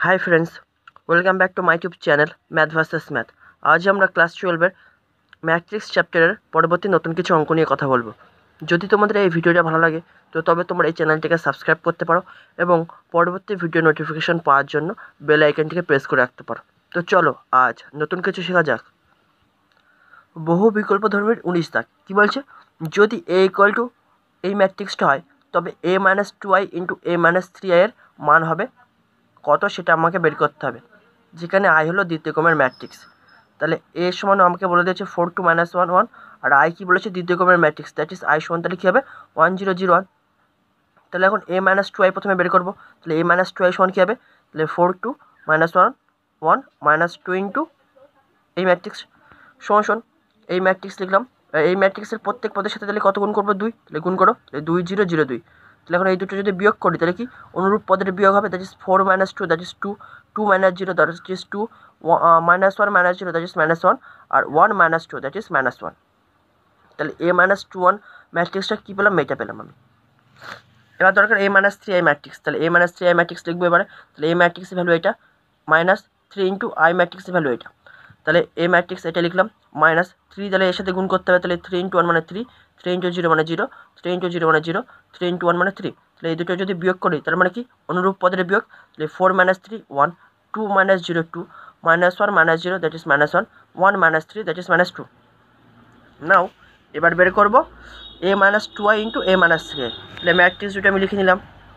High friends, welcome back to my YouTube channel math versus math. আজ আমরা class 12-এর matrix চ্যাপ্টারের পরবর্তী নতুন কিছু অঙ্ক নিয়ে কথা বলবো। যদি তোমাদের এই ভিডিওটা ভালো লাগে তো তবে তোমরা এই চ্যানেলটিকে সাবস্ক্রাইব করতে পারো এবং পরবর্তী ভিডিও নোটিফিকেশন পাওয়ার জন্য বেল আইকনটিকে প্রেস করে রাখতে পারো। তো চলো আজ নতুন কিছু শেখা যাক। বহু বিকল্প ধর্মের 19 দাগ কী বলছে, যদি এ ইকুয়াল টু এই ম্যাট্রিক্সটা হয় তবে a-2i ইন্টু a-3i এর মান হবে কত সেটা আমাকে বের করতে হবে, যেখানে আই হলো দ্বিতীয় ক্রমের ম্যাট্রিক্স। তাহলে এ সমান আমাকে বলে দিয়েছে 4 2 -1 1, আর আই কি বলেছে দ্বিতীয় ক্রমের ম্যাট্রিক্স, দ্যাট ইজ আই সমান তাহলে কী হবে 1 0 0 1। তাহলে এখন a-2i প্রথমে বের করবো। তাহলে a-2i সমান কী হবে, তাহলে 4 2 -1 1 -2 ইন্টু এই ম্যাট্রিক্স সমান এই ম্যাট্রিক্স লিখলাম। এই ম্যাট্রিক্সের প্রত্যেক পদের সাথে তাহলে কত গুণ করবো, 2, তাহলে গুণ করো 2 0 0 2। তাহলে এখন এই দুটো যদি বিয়োগ করি তাহলে কি অনুরূপ পদের বিয়োগ হবে, that is 4 - 2 that is 2, 2 - 0 that is 2, -1 - 0 that is -1, আর 1 - 2 দ্যাট ইজ -1। তাহলে a-2 1 ম্যাট্রিক্সটা কী পেলাম, এটা পেলাম আমি। এবার দরকার a-3i ম্যাট্রিক্স। তাহলে a-3i ম্যাট্রিক্স লিখবো এবারে। তাহলে a ম্যাট্রিক্সের ভ্যালু এটা, -3 ইন্টু i ম্যাট্রিক্সের ভ্যালু এটা। তাহলে a ম্যাট্রিক্স এটা লিখলাম -3, তাহলে এর সাথে গুণ করতে হবে। তাহলে 3 ইন্টু 1 মানে 3, 3 ইন্টু 0 মানে 0, 3 ইন্টু 0 মানে 0, 3 ইন্টু 1 মানে 3। তাহলে এই দুটো যদি বিয়োগ করি তার মানে কি অনুরূপ পদের বিয়োগ। তাহলে 4 - 3 1, 2 - 0 2, -1 - 0 that is -1, 1 - 3 that is -2। Now এবার বের করবো a-2i ইন্টু a-3i। তাহলে ম্যাট্রিক্স দুটো আমি লিখে নিলাম।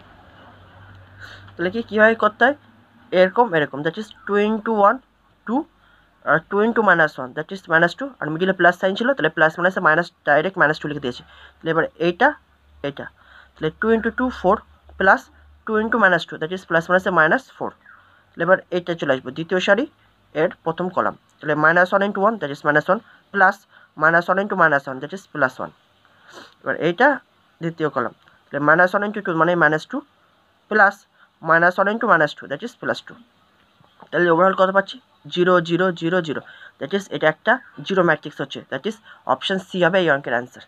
তাহলে কীভাবে করতে হয়, এরকম দ্যাট ইজ 2 ইন্টু 1 2, আর 2 ইন্টু -1 দ্যাট ইজ -2, আর মিডিলে প্লাস সাইন ছিল তাহলে প্লাস মাইনাসে মাইনাস ডাইরেক্ট -2 লিখে দিয়েছি। তাহলে এবার এইটা তাহলে 2 into 2 4 plus 2 into -2 that is plus মাইনাসে -4। তাহলে এবার এইটা চলে আসবে দ্বিতীয় সারি এর প্রথম কলাম। তাহলে -1 into 1 that is -1 plus -1 into -1 that is +1। এবার এইটা দ্বিতীয় কলাম। তাহলে -1 ইন্টু 2 মানে -2 প্লাস -1 ইন্টু -2 দ্যাট ইজ +2। তাহলে ওভারঅল কত পাচ্ছি 0 0 0 0, দ্যাট ইজ এটা একটা জিরো ম্যাট্রিক্স হচ্ছে, দ্যাট ইজ অপশান সি হবে এই অঙ্কের অ্যান্সার।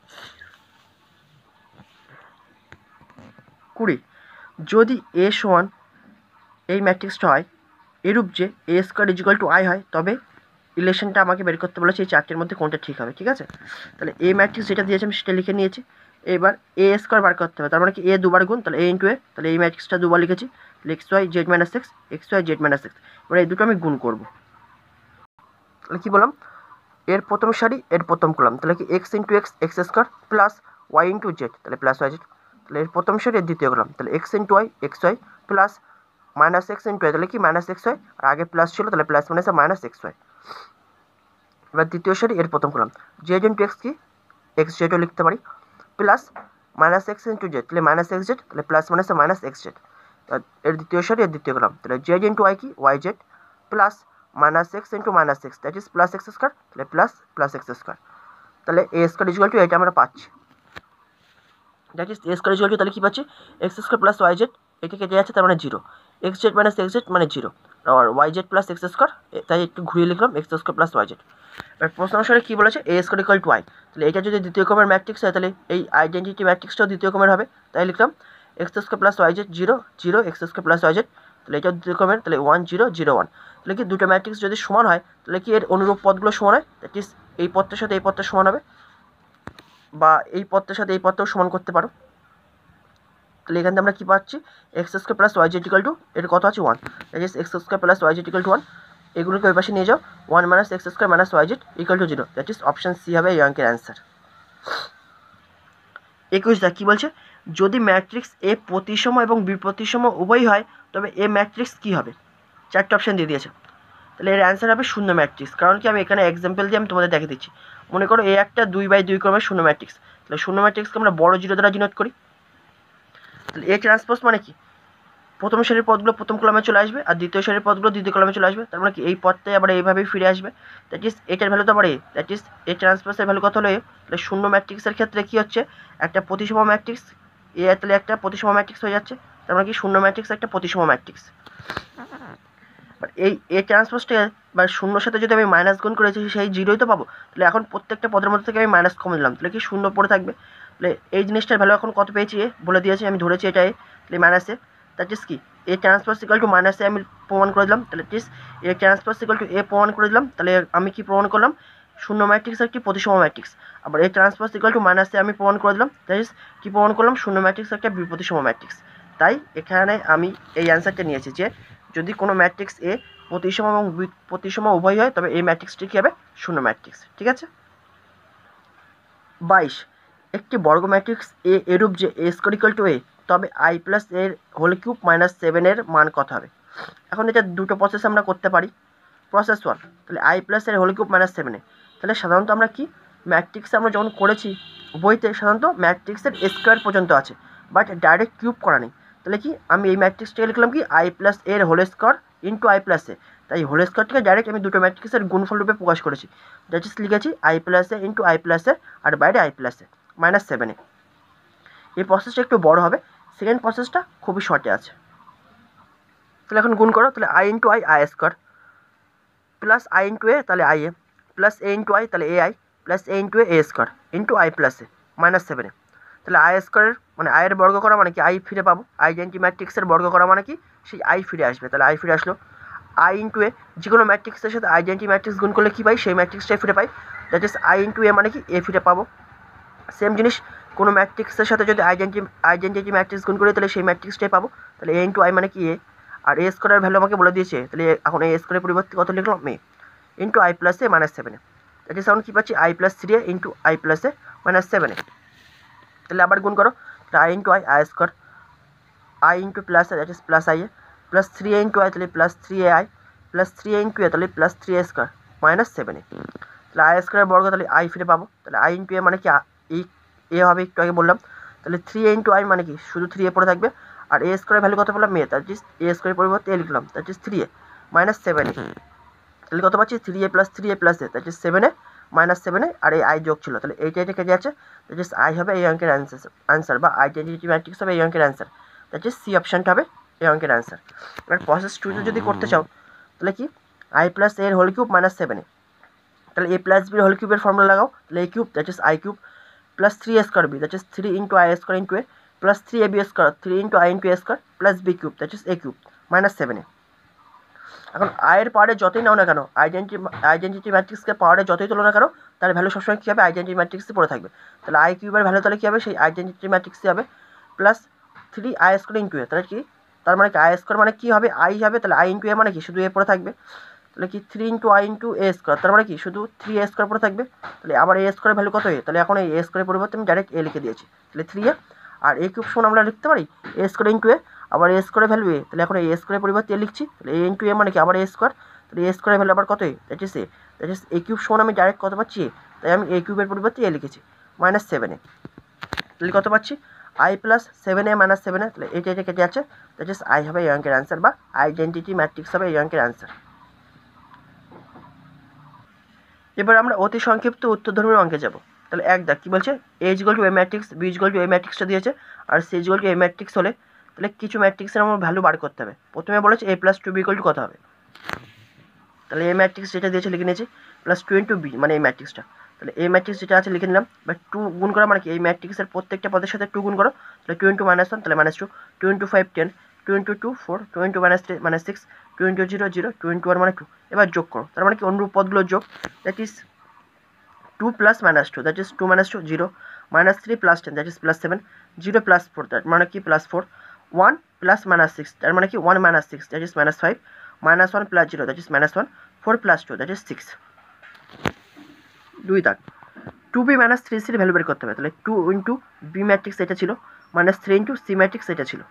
20, যদি এ সমান এই ম্যাট্রিক্সটা হয় এরূপ যে a² = i হয় তবে রিলেশনটা আমাকে বের করতে বলেছে এই চারটের মধ্যে কোনটা ঠিক হবে। ঠিক আছে, তাহলে এ ম্যাট্রিক্স যেটা দিয়েছে আমি সেটা লিখে নিয়েছি। এবার a² বার করতে হবে, তার মানে কি a দুবার গুণ, তাহলে a ইন্টু a। তাহলে এই ম্যাট্রিক্সটা দুবার লিখেছি, xy z - x, xy z - x। এবার এই দুটো আমি গুণ করবো। তাহলে কী বললাম, এর প্রথম সারি এর প্রথম কলাম, তাহলে কি x into x x² plus y into z, তাহলে প্লাস y z। তাহলে এর প্রথম সারি এর দ্বিতীয় কলাম, তাহলে x into y xy plus -x into y, তাহলে কি -xy, আর আগে প্লাস ছিল তাহলে প্লাস মাইনাসে -xy। এবার দ্বিতীয় সারি এর প্রথম কলাম, z ইন্টু x কি xz ও লিখতে পারি, প্লাস -x ইন্টু z, তাহলে -xz, তাহলে প্লাস মাইনাসে -xz। এর দ্বিতীয় সারি এর দ্বিতীয় কলাম, তাহলে z ইন্টু y কি yz plus -x into -x that is plus x², তাহলে প্লাস x²। তাহলে a² = এটা আমরা পাচ্ছি, দ্যাট ইজ a² তাহলে কী পাচ্ছি x² প্লাস yz, এটা কেটে যাচ্ছে তার মানে 0, xz মাইনাস xz মানে 0, আর yz প্লাস x², তাই একটু ঘুরিয়ে লিখলাম x² প্লাস yz। এবার প্রশ্ন অনুসারে কী বলেছে a² = y, তাহলে এটা যদি দ্বিতীয় ক্রমের ম্যাট্রিক্স হয় তাহলে এই আইডেন্টিটি ম্যাট্রিক্সটাও দ্বিতীয় ক্রমের হবে, তাই লিখলাম x² plus yz 0 0 x² plus yz। তাহলে এটাও দ্বিতীয় ক্রমের, তাহলে 1 0 0 1। তাহলে কি দুটো ম্যাট্রিক্স যদি সমান হয় তাহলে কি এর অনুরূপ পদগুলো সমান হয়, দ্যাট ইজ এই পদটার সাথে এই পদটা সমান হবে, বা এই পদটার সাথে এই পদটাও সমান করতে পারো। তাহলে এখান থেকে আমরা কী পাচ্ছি x² প্লাস yz = এর কত আছে 1, that is x² plus yz = 1। এগুলোকে ওই পাশে নিয়ে যাও, 1 - x² - yz = 0, that is option C হবে এই অঙ্কের অ্যান্সার। 21 দা কী বলছে, যদি ম্যাট্রিক্স এ প্রতিসম এবং বিপ্রতিসম উভয়ই হয় তবে এ ম্যাট্রিক্স কী হবে, চারটে অপশান দিয়ে দিয়েছে। তাহলে এর অ্যান্সার হবে শূন্য ম্যাট্রিক্স, কারণ কি আমি এখানে এক্সাম্পল দিয়ে আমি তোমাদের দেখে দিচ্ছি। মনে করো এ একটা 2/2 ক্রমের শূন্য ম্যাট্রিক্স, তাহলে শূন্য ম্যাট্রিক্সকে আমরা বড় জিরো দ্বারা ডিনোট করি। তাহলে এ ট্রান্সপোজ মানে কি প্রথম সারির পদগুলো প্রথম কলামে চলে আসবে আর দ্বিতীয় সারির পদগুলো দ্বিতীয় কলামে চলে আসবে, তার মানে কি এই পদটাই আবার এইভাবেই ফিরে আসবে, দ্যাট ইজ এটার ভ্যালু তো আবার এ, দ্যাট ইজ এ ট্রান্সপোজের ভ্যালু কত হলো এ। তাহলে শূন্য ম্যাট্রিক্সের ক্ষেত্রে কী হচ্ছে, একটা প্রতিসম ম্যাট্রিক্স এ, তাহলে একটা প্রতিসম ম্যাট্রিক্স হয়ে যাচ্ছে, তার মানে কি শূন্য ম্যাট্রিক্স একটা প্রতিসম ম্যাট্রিক্স। এই এ ট্রান্সপোজটা বা শূন্যর সাথে যদি আমি মাইনাস গুণ করেছি সেই জিরোই তো পাবো। তাহলে এখন প্রত্যেকটা পদের মধ্যে থেকে আমি মাইনাস কমে দিলাম, তাহলে কি শূন্য পড়ে থাকবে। তাহলে এই জিনিসটার ভ্যালু এখন কত পেয়েছি এ বলে দিয়েছি, আমি ধরেছি এটা এ, তাহলে মাইনাসে, দ্যাট ইজ কি A transpose equal to minus A আমি প্রমাণ করে দিলাম, তাহলে is A transpose equal to A প্রমাণ করে দিলাম। তাহলে আমি কি প্রমাণ করলাম? শূন্য ম্যাট্রিক্স একটি প্রতিসম ম্যাট্রিক্স। আবার A transpose equal to minus A আমি প্রমাণ করে দিলাম, দ্যাট ইস কী প্রমাণ করলাম? শূন্য ম্যাট্রিক্স একটা বিপ্রতিসম ম্যাট্রিক্স। তাই এখানে আমি এই অ্যান্সারটা নিয়েছি যে যদি কোনো ম্যাট্রিক্স এ প্রতিসম এবং প্রতিসম উভয় হয় তবে এই ম্যাট্রিক্সটি কী হবে? শূন্য ম্যাট্রিক্স। ঠিক আছে। 22 একটি বর্গ ম্যাট্রিক্স এ এরূপ যে A square equal to A, তবে আই প্লাস এর হোল কিউব মাইনাস 7 এর মান কত হবে? এখন এটা দুটো প্রসেস আমরা করতে পারি। প্রসেস 1, তাহলে আই প্লাস এর হোল কিউব মাইনাস 7 এ, তাহলে সাধারণত আমরা কি ম্যাট্রিক্স আমরা যখন করেছি বইতে সাধারণত ম্যাট্রিক্সের স্কোয়ার পর্যন্ত আছে, বাট ডাইরেক্ট কিউব করা নেই। তাহলে কি আমি এই ম্যাট্রিক্সটাকে লিখলাম কি আই প্লাস এর whole square into I plus A, তাই হোল স্কোয়ারটাকে ডাইরেক্ট আমি দুটো ম্যাট্রিক্সের গুণফল রূপে প্রকাশ করেছি, দ্যাট ইস লিখেছি I plus A into I plus A আর বাইরে I plus A minus 7 A. এই প্রসেসটা একটু বড় হবে, সেকেন্ড প্রসেসটা খুবই শর্টে আছে। তাহলে এখন গুণ করো, তাহলে I into I I square plus I into A, তাহলে I A plus A into I, তাহলে A I plus A into A square into I plus A minus 7 A. তাহলে আই স্কোয়ারের মানে আয়ের বর্গ করা মানে কি আই ফিরে পাবো, আইডেন্টি ম্যাট্রিক্সের বর্গ করা মানে কি সেই আই ফিরে আসবে, তাহলে আই ফিরে আসলো। আই ইন্টু এ যে কোনো ম্যাট্রিক্সের সাথে আইডেন্টি ম্যাট্রিক্স গুণ করলে কী পাই? সেই ম্যাট্রিক্সটাই ফিরে পাই, that is I into A মানে কি এ ফিরে পাবো। সেম জিনিস কোনো ম্যাট্রিক্সের সাথে যদি আইডেন্টি ম্যাট্রিক্স গুণ করি তাহলে সেই ম্যাট্রিক্সটাই পাবো, তাহলে এ ইন্টু আই মানে কি এ, আর এ স্কোয়ারের ভ্যালু আমাকে বলে দিয়েছে, তাহলে এখন এ স্কোয়ারের পরিবর্তে কত লিখলাম? A into I plus A minus 7 A, that is এখন কী পাচ্ছি? I plus 3 A into I plus A minus 7 A. তাহলে আবার গুণ করো, তাহলে I into I I square I into plus A that is plus I A plus 3 A into I, তাহলে plus 3 A I plus 3 A into A, তাহলে plus 3 A square minus 7 A. তাহলে I স্কোয়ারের বর্গ, তাহলে I ফিরে পাবো, তাহলে I into A মানে কি এই এ হবে, একটু আগে বললাম। তাহলে 3 এ ইন্টু আই মানে কি শুধু 3 এ পড়ে থাকবে, আর এ স্কোয়ারের ভ্যালু কত পেলাম? এ, দ্যাট ইস এ স্কোয়ারের পরিবর্তে এ লিখলাম, that is 3 A minus 7 A. তাহলে কত পাচ্ছি? 3 A plus A that is 7 A minus 7 A, আর এই আই যোগ ছিল, তাহলে এইটা কেটে যাচ্ছে, দ্যাট ইস আই হবে এই অঙ্কের অ্যান্সার বা আইডেন্টিটি ম্যাট্রিক্স হবে এই অঙ্কের অ্যান্সার, দ্যাট ইস সি অপশানটা হবে এই অঙ্কের অ্যান্সার। এবার প্রসেস 2 যদি করতে চাও তাহলে কি আই প্লাস এর হোল কিউব মাইনাস 7 এ, তাহলে এ প্লাস বির হোল কিউবের ফর্মুলা লাগাও, তাহলে A cube that is I cube plus 3 A square B that is 3 into I square into A plus 3 A B square 3 into I into A square plus B cube that is A cube minus 7 A. এখন আয়ের পাওয়ারে যতই নাও না কেন, identity ম্যাট্রিক্সকে পাওয়ারে যতই তোলো না কেন, তার ভ্যালু সবসময় কী হবে? আইডেন্টিটি ম্যাট্রিক্সে পড়ে থাকবে। তাহলে আই কিউবের ভ্যালু তাহলে কী হবে? সেই আইডেন্টিটি ম্যাট্রিক্সে হবে plus 3 I square into A, তাহলে কি তার মানে কি আই স্কোয়ার মানে কী হবে? আই হবে, তাহলে আই ইন্টু এ মানে কি শুধু এ পড়ে থাকবে, তাহলে কি 3 into I into A square, তার মানে কি শুধু 3 এ স্কোয়ার পড়ে থাকবে, তাহলে আবার এ স্কোয়ারের ভ্যালু কত? এ, তাহলে এখন এই এ স্কোয়ারের পরিবর্তে আমি ডাইরেক্ট এ লিখে দিয়েছি, তাহলে 3 এ, আর এ কিউব সমান আমরা লিখতে পারি এ স্কোয়ার ইন্টু এ, আবার এ স্কোয়ারের ভ্যালু এ, তাহলে এখন এই এ স্কোয়ারের পরিবর্তে এ লিখছি, তাহলে এ ইন্টু এ মানে কি আবার এ স্কোয়ার, তাহলে এ স্কোয়ারের ভ্যালু আবার কত? এ, দ্যাট ইস এ কিউব সমান আমি ডাইরেক্ট কত পাচ্ছি? এ, তাই আমি এ কিউবের পরিবর্তে এ লিখেছি মাইনাস 7 এ, তাহলে কত পাচ্ছি? I plus 7 A minus 7 A, তাহলে এটা কেটে যাচ্ছে, দ্যাট ইস আই হবে এই অঙ্কের অ্যান্সার বা আইডেন্টিটি ম্যাট্রিক্স হবে এই অঙ্কের অ্যান্সার। এবার আমরা অতি সংক্ষিপ্ত উত্তরধর্মীর অঙ্কে যাব। তাহলে এক দাগ কী বলছে? A equal to A matrix, B equal to A ম্যাট্রিক্সটা দিয়েছে, আর C equal to A matrix হলে তাহলে কিছু ম্যাট্রিক্সের আমার ভ্যালু বার করতে হবে। প্রথমে বলেছে A plus two B equal to কত হবে, তাহলে এ ম্যাট্রিক্স যেটা দিয়েছে লিখে নিয়েছি প্লাস 2 ইন্টু বি মানে এই ম্যাট্রিক্সটা, তাহলে এই ম্যাট্রিক্স যেটা আছে লিখে নিলাম, বা 2 গুণ করা মানে কি এই ম্যাট্রিক্সের প্রত্যেকটা পদের সাথে 2 গুণ করো, তাহলে 2 ইন্টু মাইনাস 1 তাহলে minus 2, 2 into 5 10, 2 into 2 4, 2 into minus 3 minus 6, 2 into 0 0, 2 into 1 মানে 2। এবার যোগ করো, তার মানে কি অনুরূপ পদগুলোর যোগ, that is 2 plus minus 2 that is 2 minus 2 0, minus 3 plus 10 that is plus 7, 0 plus 4 that মানে কি প্লাস 4, 1 প্লাস মাইনাস 6 তার মানে কি 1 minus 6 that is minus 5, minus 1 plus 0 that is minus 1, 4 plus 2 that is 6। 2 দাগ 2b মাইনাস 3c ভ্যালু বের করতে হবে, তাহলে 2 ইন্টু বি ম্যাট্রিক্স এটা ছিল মাইনাস 3 ইন্টু সি ম্যাট্রিক্স এটা ছিল,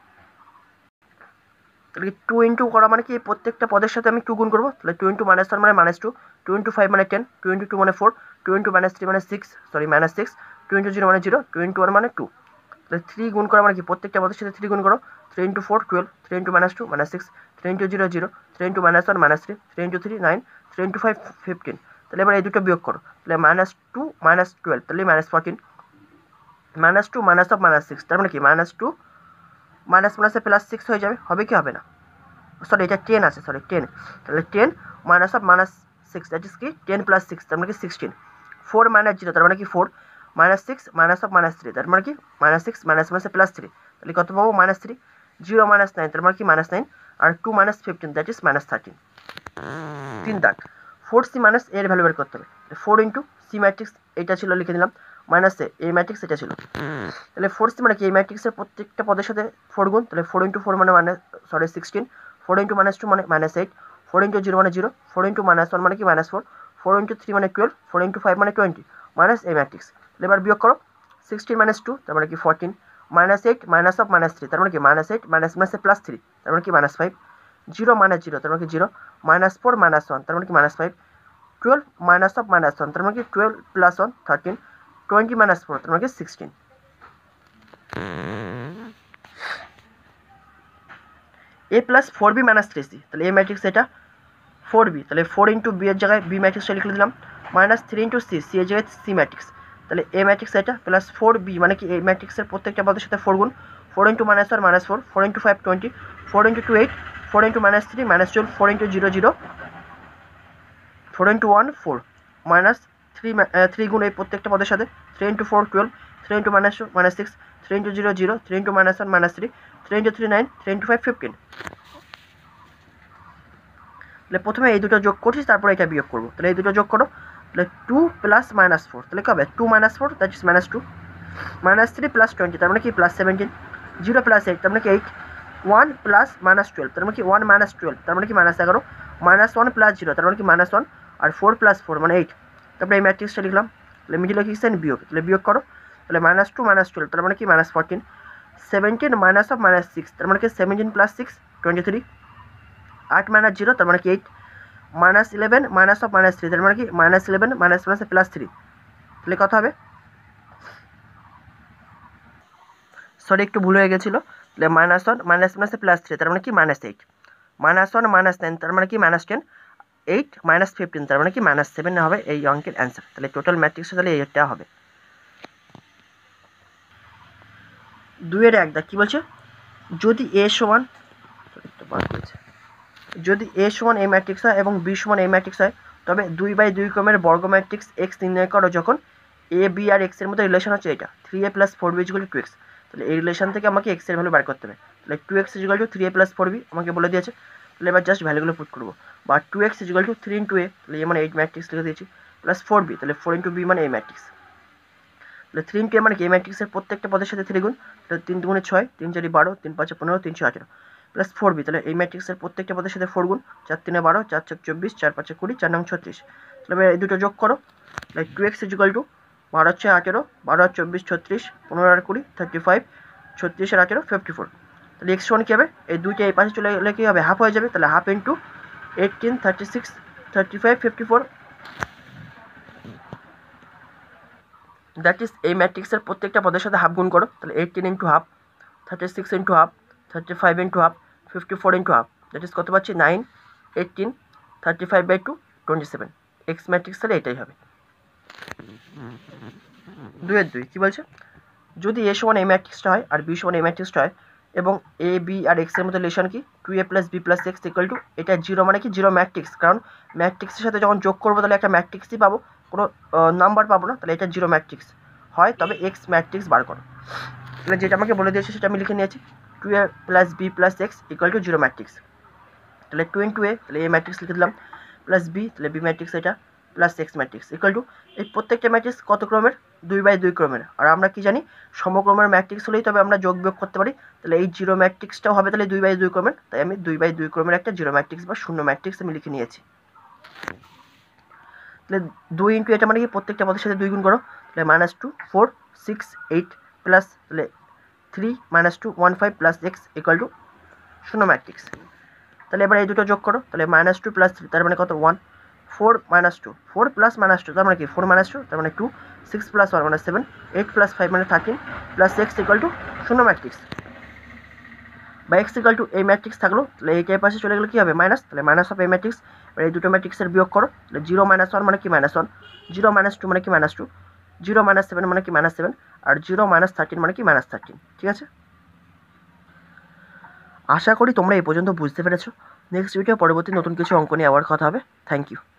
তাহলে 2 ইন্টু করা মানে কি প্রত্যেকটা পদের সাথে আমি 2 গুণ করবো, তাহলে 2 ইন্টু মাইনাস 1 মানে মাইনাস 2, 2 ইন্টু 5 মানে 10, 2 ইন্টু 2 মানে 4, 2 ইন্টু মাইনাস 3 মানে 6 সরি মাইনাস 6, 2 ইন্টু 0 মানে 0, 2 ইন্টু 1 মানে 2, তাহলে 3 গুণ করা মানে কি প্রত্যেকটা পদের সাথে 3 গুণ করো, 3 into 4 12, 3 into minus 2 minus 6, 3 into 0 0, 3 into minus 1 minus 3, 3 into 3 9, 3 into 5 15, তাহলে এবার এই দুটো বিয়োগ করো, তাহলে মাইনাস 2 মাইনাস 12 তাহলে minus 14, minus 2 minus of minus 6 তার মানে কি মাইনাস 2 মাইনাস মাইনাসে প্লাস 6 হয়ে যাবে, হবে কি হবে না? সরি এটা 10 আছে, সরি 10, তাহলে 10 minus of minus 6 that is কি 10 প্লাস 6 তার মানে কি 16, 4 মাইনাস 0 তার মানে কি 4, মাইনাস 6 মাইনাস অফ মাইনাস 3 তার মানে কি মাইনাস 6 মাইনাস মাইনাসে প্লাস 3, তাহলে কত পাবো? মাইনাস 3, 0 মাইনাস 9 তার মানে কি মাইনাস 9, আর 2 মাইনাস 15 দ্যাট ইজ মাইনাস 13। 3 দাগ 4c মাইনাস এর ভ্যালু বের করতে হবে। 4 ইন্টু সি ম্যাট্রিক্স এটা ছিল, লিখে দিলাম, মাইনাস এ ম্যাট্রিক্স এটা ছিল। তাহলে 4c মানে কি এই ম্যাট্রিক্সের প্রত্যেকটা পদের সাথে 4 গুণ, তাহলে 4 ইন্টু 4 মানে 16, 4 ইন্টু মাইনাস 2 মানে মাইনাস 8, 4 ইন্টু 0 মানে 0, 4 ইন্টু মাইনাস 1 মানে কি মাইনাস 4, 4 ইন্টু 3 মানে 12, 4 ইন্টু 5 মানে 20 মাইনাস এই ম্যাট্রিক্স। এবার বিয়োগ করো, 16 মাইনাস 2 তার মানে কি 14, মাইনাস 8 মাইনাস অফ মাইনাস 3 তার মানে কি মাইনাস 8 মাইনাস মাইনাসে প্লাস 3 তার মানে কি মাইনাস 5, 0 মাইনাস 0 তার মানে কি 0, মাইনাস 4 মাইনাস 1 তার মানে কি মাইনাস 5, 12 মাইনাস অফ মাইনাস 1 তার মানে কি 12 প্লাস 1 13, 20 মাইনাস 4 তার মানে কি 16। a plus 4b minus 3c, তাহলে a ম্যাট্রিক্স এটা 4b, তাহলে 4 ইন্টু বি এর জায়গায় বি ম্যাট্রিক্সটা লিখে দিলাম, মাইনাস 3 ইন্টু সি, সি এর জায়গায় সি ম্যাট্রিক্স, তাহলে এ ম্যাট্রিক্স এটা প্লাস 4b মানে কি এই ম্যাট্রিক্সের প্রত্যেকটা পদের সাথে 4 গুণ, 4 into minus 1 minus 4, 4 into 5 20, 4 into 2 8, 4 into minus 3 minus 12, 4 into 0 0, 4 into 1 4, minus 3 গুণ এই প্রত্যেকটা পদের সাথে, 3 into 4 12, 3 into minus 2 minus 6, 3 into 0 0, 3 into minus 1 minus 3, 3 into 3 9, 3 into 5 15। তাহলে প্রথমে এই দুটো যোগ করছি, তারপরে এটা বিয়োগ করবো। তাহলে এই দুটো যোগ করো, তাহলে 2 প্লাস মাইনাস 4, তাহলে কী হবে 2 minus 4 that is minus 2, minus 3 plus 20 তার মানে কি প্লাস 17, 0 প্লাস 8 তার মানে কি 8, 1 প্লাস মাইনাস 12 তার মানে কি 1 মাইনাস 12 তার মানে কি মাইনাস 11, মাইনাস 1 প্লাস 0 তার মানে কি মাইনাস 1, আর 4 প্লাস 4 মানে 8। তারপরে এই ম্যাট্রিক্সটা লিখলাম, তাহলে মিডিল লিখছেন বিয়োগ, তাহলে বিয়োগ করো, তাহলে মাইনাস 2 মাইনাস 12 তার মানে কি মাইনাস 14, 17 মাইনাস অফ মাইনাস 6 তার মানে কি 17 প্লাস 6 23, 8 মাইনাস 0 তার মানে কি 8, মাইনাস 11 মাইনাস অফ মাইনাস 3 তার মানে কি মাইনাস 11 মাইনাস মাইনাসে প্লাস 3, তাহলে কত হবে, সরি একটু ভুল হয়ে গেছিলো, তাহলে মাইনাস 1 মাইনাস মাইনাসে প্লাস 3 তার মানে কি মাইনাস 8, মাইনাস 1 মাইনাস 9 তার মানে কি মাইনাস 10, 8 মাইনাস 15 তার মানে কি মাইনাস 7 হবে এই অঙ্কের অ্যান্সার। তাহলে টোটাল ম্যাট্রিক্স তাহলে এইটা হবে। 2 এর 1 দাগ কী বলছে, যদি এ সমান, যদি এ সমান এই ম্যাট্রিক্স হয় এবং বি সমান এই ম্যাট্রিক্স হয়, তবে 2/2 ক্রমের বর্গ ম্যাট্রিক্স এক্স নির্ণয় করো যখন এ বি আর এক্স এর মধ্যে রিলেশন হচ্ছে এটা 3a plus 4b equal to 2x। তাহলে এই রিলেশন থেকে আমাকে এক্স এর ভ্যালু বার করতে হবে। তাহলে 2x equal to 3a plus 4b আমাকে বলে দিয়েছে। তাহলে এবার জাস্ট ভ্যালুগুলো পুট করবো, বা 2x equal to 3 into a, তাহলে এ মানে 8 ম্যাট্রিক্স লিখে দিয়েছি, প্লাস 4b, তাহলে 4 ইন্টু b মানে এই ম্যাট্রিক্স। তাহলে 3 ইন্টু a মানে কি এই ম্যাট্রিক্সের প্রত্যেকটা পদের সাথে 3 গুণ, তাহলে 3 দুগুণে 6, 3 4 12, 3 5 15, 3 6 18, প্লাস 4b, তাহলে এই ম্যাট্রিক্সের প্রত্যেকটা পদের সাথে 4 গুণ, 4 3 12, 4 4 24, 4 5 20, 4 9 36। তাহলে এই দুটো যোগ করো, তাহলে 2x ইকুয়াল টু 12 6 18, 12 24 36, 15 আর 20 35, 36 আর 18 54। তাহলে x সমান কী হবে, এই দুইটা এই পাশে চলে গেলে কী হবে, হাফ হয়ে যাবে, তাহলে হাফ ইন্টু 18 36 35 54, দ্যাট ইজ এই ম্যাট্রিক্সের প্রত্যেকটা পদের সাথে হাফ গুণ করো, তাহলে 18 into half, 36 into half, 35 into half, 54 into half, that is কত পাচ্ছি 9 18 35/2 27। এক্স ম্যাট্রিক্স তাহলে এটাই হবে। 2/2 কী বলছে, যদি এ সমান এই ম্যাট্রিক্সটা হয় আর বি সমান এই ম্যাট্রিক্সটা হয় এবং এ বি আর এক্সের মধ্যে রিলেশন কি 2a plus B plus X equal to, এটা 0 মানে কি 0 ম্যাট্রিক্স, কারণ ম্যাট্রিক্সের সাথে যখন যোগ করবো তাহলে একটা ম্যাট্রিক্সই পাবো, কোনো নাম্বার পাবো না, তাহলে এটা 0 ম্যাট্রিক্স হয় তবে এক্স ম্যাট্রিক্স বার করো। তাহলে যেটা আমাকে বলে দিয়েছে সেটা আমি লিখে নিয়েছি, 2a plus B plus X equal to 0 matrix. তাহলে 2 ইন্টু a, তাহলে এ ম্যাট্রিক্স লিখে দিলাম, প্লাস বি, তাহলে বি ম্যাট্রিক্স এটা, plus X matrix equal to, এই প্রত্যেকটা ম্যাট্রিক্স কত ক্রমের, 2/2 ক্রমের। আর আমরা কি জানি, সমক্রমের ম্যাট্রিক্স হলেই তবে আমরা যোগ বিয়োগ করতে পারি, তাহলে এই 0 ম্যাট্রিক্সটাও হবে তাহলে 2/2 ক্রমের, তাই আমি 2/2 ক্রমের একটা 0 ম্যাট্রিক্স বা শূন্য ম্যাট্রিক্স আমি লিখে নিয়েছি। তাহলে 2 ইন্টু এটা মানে কি প্রত্যেকটা পদের সাথে 2 গুণ করো, তাহলে -2 4 6 8 প্লাস, তাহলে 3 -2 1 5 প্লাস এক্স ইকুয়াল টু শূন্য ম্যাট্রিক্স। তাহলে এবার এই দুটো যোগ করো, তাহলে -2 প্লাস 3 তার মানে কত 1, 4 -2 4 প্লাস -2 তার মানে কি 4 -2 তার মানে 2, 6 প্লাস 1 মানে 7, 8 প্লাস 5 মানে 13, প্লাস এক্স ইকুয়াল টু শূন্য ম্যাট্রিক্স, বা এক্স ইকুয়াল টু এই ম্যাট্রিক্স থাকলো, তাহলে এইটার পাশে চলে গেলে কী হবে মাইনাস, তাহলে মাইনাস অফ এই ম্যাট্রিক্স। এবার এই দুটো ম্যাট্রিক্সের বিয়োগ করো, তাহলে 0 -1 মানে কি -1, 0 -2 মানে কি -2, 0 -7 মানে কি -7, আর 0 -13 মানে কি -13। ঠিক আছে, আশা করি তোমরা এই পর্যন্ত বুঝতে পেরেছো। নেক্সট ভিডিও পরবর্তী নতুন কিছু অঙ্ক নিয়ে আবার কথা হবে। Thank you.